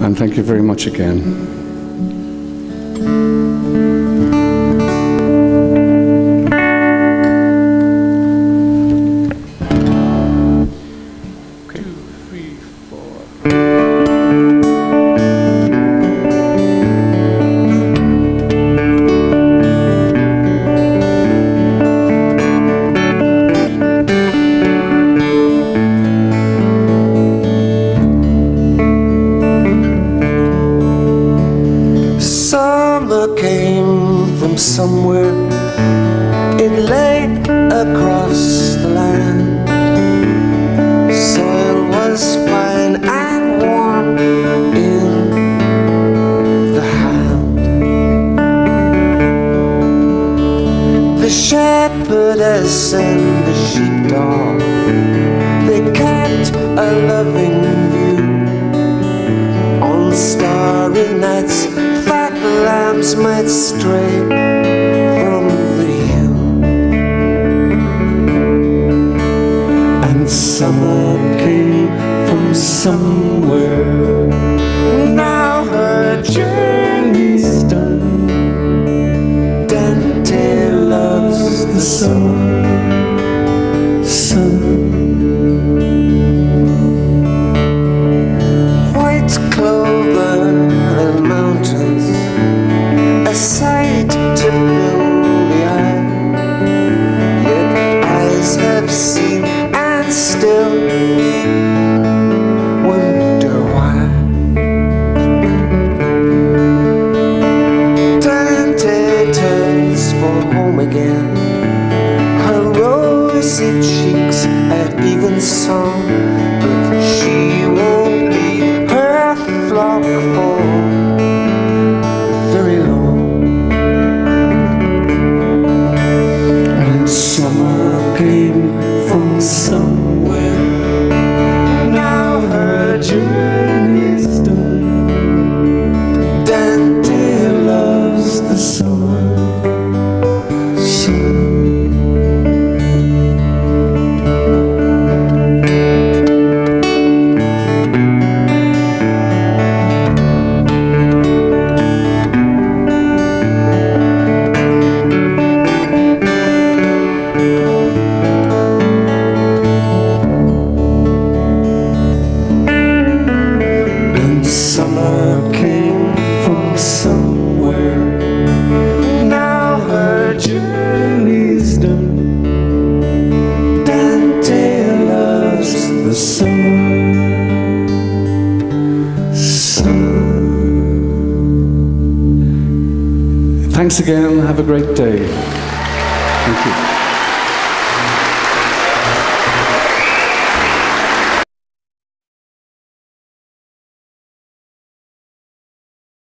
and thank you very much again. Summer came from somewhere, it lay across the land. Soil was fine and warm in the hand. The shepherdess and the sheepdog, they kept a loving view. On starry nights lambs might stray from the hill, and summer came from somewhere. Now her journey's done. Dante loves the summer sun. White clover and mountains, a sight to fill the eye, yet eyes have seen and still wonder why. Dante turns for home again, her rosy cheeks at even song, but she won't leave her flock for very long. Summer came from somewhere. Now her journey's done. Dante loves the summer sun. Summer came from somewhere. Now her journey's done. Dante loves the summer sun. Thanks again. Have a great day. Thank you.